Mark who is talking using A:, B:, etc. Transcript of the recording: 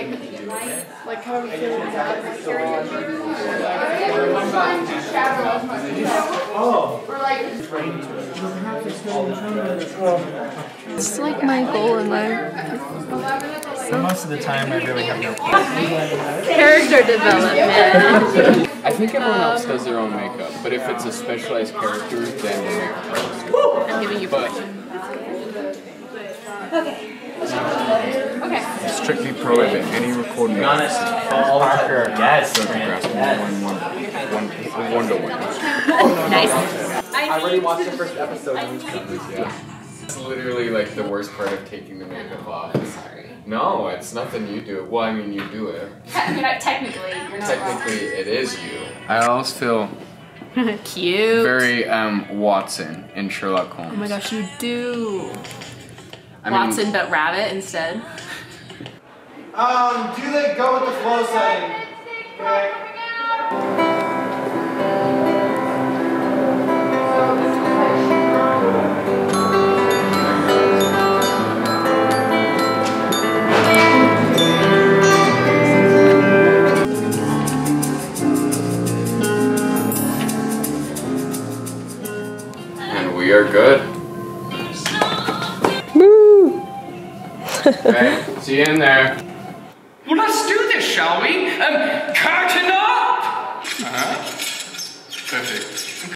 A: like how are we feeling about my character? It's like my goal in life.
B: So most of the time I really have no plan.
A: Character development.
C: I think everyone else does their own makeup, but if it's a specialized character, then the makeup artist.
A: I'm giving you Okay.
C: Strictly prohibit any recording.
B: Parker. Yes.
C: One to one.
A: Nice.
B: I already watched the first episode.
C: Yeah. It's literally like the worst part of taking the makeup off. Sorry. No, it's nothing you do. Well, I mean, you do it.
A: Technically, you're not
C: Technically, it is you. I always feel
A: cute.
C: very Watson in Sherlock Holmes.
A: Oh my gosh, you do.
C: I mean,
A: Watson, but rabbit instead.
B: Do they go with the flow setting? Okay.
C: And we are good. Woo! Okay, see you in there.
D: Well, let's do this, shall we? Curtain up! Perfect.